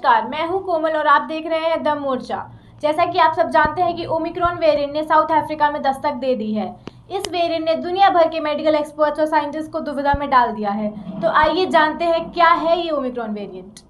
नमस्कार, मैं हूं कोमल और आप देख रहे हैं द मोर्चा। जैसा कि आप सब जानते हैं कि ओमिक्रॉन वेरिएंट ने साउथ अफ्रीका में दस्तक दे दी है। इस वेरिएंट ने दुनिया भर के मेडिकल एक्सपर्ट्स और साइंटिस्ट को दुविधा में डाल दिया है। तो आइए जानते हैं क्या है ये ओमिक्रॉन वेरिएंट।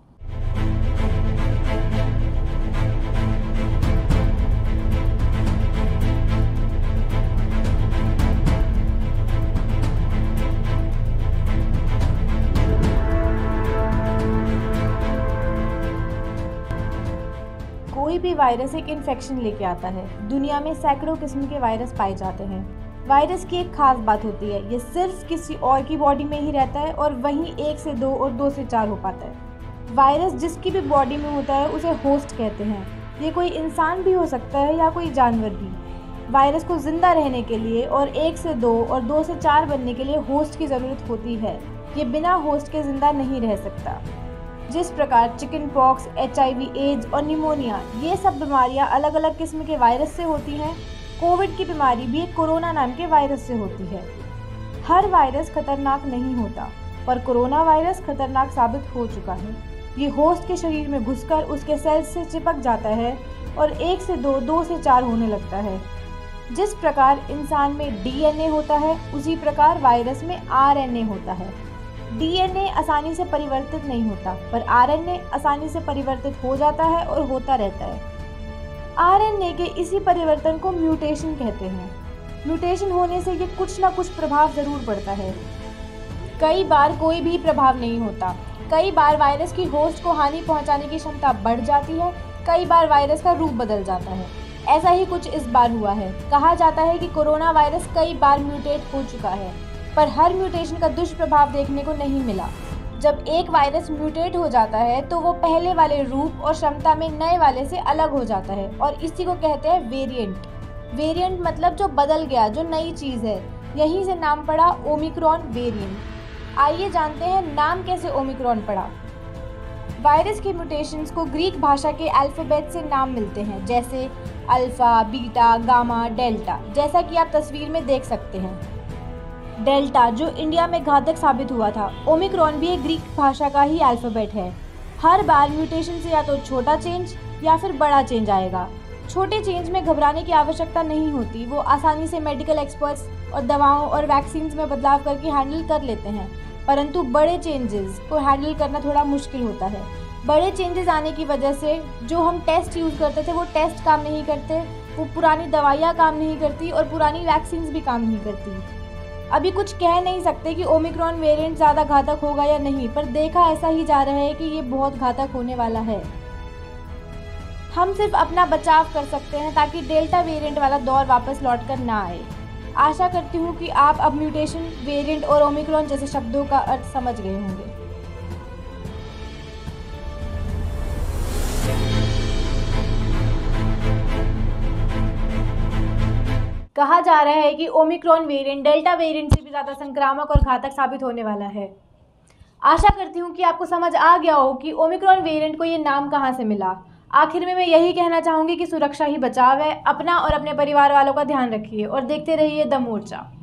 कोई भी वायरस एक इन्फेक्शन लेके आता है। दुनिया में सैकड़ों किस्म के वायरस पाए जाते हैं। वायरस की एक खास बात होती है, ये सिर्फ किसी और की बॉडी में ही रहता है और वहीं 1 से 2 और 2 से 4 हो पाता है। वायरस जिसकी भी बॉडी में होता है उसे होस्ट कहते हैं। ये कोई इंसान भी हो सकता है या कोई जानवर भी। वायरस को जिंदा रहने के लिए और 1 से 2 और 2 से 4 बनने के लिए होस्ट की ज़रूरत होती है। ये बिना होस्ट के जिंदा नहीं रह सकता। जिस प्रकार चिकन पॉक्स, HIV, एड्स और निमोनिया ये सब बीमारियां अलग अलग किस्म के वायरस से होती हैं, कोविड की बीमारी भी एक कोरोना नाम के वायरस से होती है। हर वायरस खतरनाक नहीं होता, पर कोरोना वायरस खतरनाक साबित हो चुका है। ये होस्ट के शरीर में घुसकर उसके सेल्स से चिपक जाता है और 1 से 2, 2 से 4 होने लगता है। जिस प्रकार इंसान में DNA होता है, उसी प्रकार वायरस में RNA होता है। DNA आसानी से परिवर्तित नहीं होता, पर RNA आसानी से परिवर्तित हो जाता है और होता रहता है। RNA के इसी परिवर्तन को म्यूटेशन कहते हैं। म्यूटेशन होने से ये कुछ ना कुछ प्रभाव जरूर पड़ता है। कई बार कोई भी प्रभाव नहीं होता। कई बार वायरस की होस्ट को हानि पहुंचाने की क्षमता बढ़ जाती है। कई बार वायरस का रूप बदल जाता है। ऐसा ही कुछ इस बार हुआ है। कहा जाता है कि कोरोना वायरस कई बार म्यूटेट हो चुका है, पर हर म्यूटेशन का दुष्प्रभाव देखने को नहीं मिला। जब एक वायरस म्यूटेट हो जाता है तो वो पहले वाले रूप और क्षमता में नए वाले से अलग हो जाता है और इसी को कहते हैं वेरिएंट। वेरिएंट मतलब जो बदल गया, जो नई चीज़ है। यहीं से नाम पड़ा ओमिक्रॉन वेरिएंट। आइए जानते हैं नाम कैसे ओमिक्रॉन पड़ा। वायरस के म्यूटेशंस को ग्रीक भाषा के अल्फ़ाबेट से नाम मिलते हैं, जैसे अल्फ़ा, बीटा, गामा, डेल्टा, जैसा कि आप तस्वीर में देख सकते हैं। डेल्टा जो इंडिया में घातक साबित हुआ था। ओमिक्रॉन भी एक ग्रीक भाषा का ही अल्फ़ाबेट है। हर बार म्यूटेशन से या तो छोटा चेंज या फिर बड़ा चेंज आएगा। छोटे चेंज में घबराने की आवश्यकता नहीं होती, वो आसानी से मेडिकल एक्सपर्ट्स और दवाओं और वैक्सीन्स में बदलाव करके हैंडल कर लेते हैं। परंतु बड़े चेंजेस को हैंडल करना थोड़ा मुश्किल होता है। बड़े चेंजेस आने की वजह से जो हम टेस्ट यूज़ करते थे वो टेस्ट काम नहीं करते, वो पुरानी दवाइयाँ काम नहीं करती और पुरानी वैक्सीन्स भी काम नहीं करती। अभी कुछ कह नहीं सकते कि ओमिक्रॉन वेरिएंट ज़्यादा घातक होगा या नहीं, पर देखा ऐसा ही जा रहा है कि ये बहुत घातक होने वाला है। हम सिर्फ अपना बचाव कर सकते हैं ताकि डेल्टा वेरिएंट वाला दौर वापस लौट कर ना आए। आशा करती हूँ कि आप अब म्यूटेशन, वेरिएंट और ओमिक्रॉन जैसे शब्दों का अर्थ समझ गए होंगे। कहा जा रहा है कि ओमिक्रॉन वेरिएंट डेल्टा वेरिएंट से भी ज़्यादा संक्रामक और घातक साबित होने वाला है। आशा करती हूँ कि आपको समझ आ गया हो कि ओमिक्रॉन वेरिएंट को ये नाम कहाँ से मिला। आखिर में मैं यही कहना चाहूँगी कि सुरक्षा ही बचाव है। अपना और अपने परिवार वालों का ध्यान रखिए और देखते रहिए द मोर्चा।